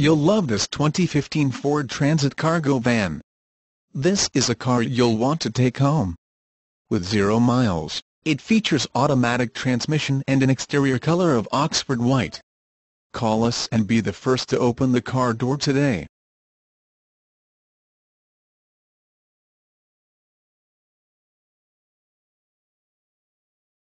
You'll love this 2015 Ford Transit cargo van. This is a car you'll want to take home. With 0 miles, it features automatic transmission and an exterior color of Oxford white. Call us and be the first to open the car door today.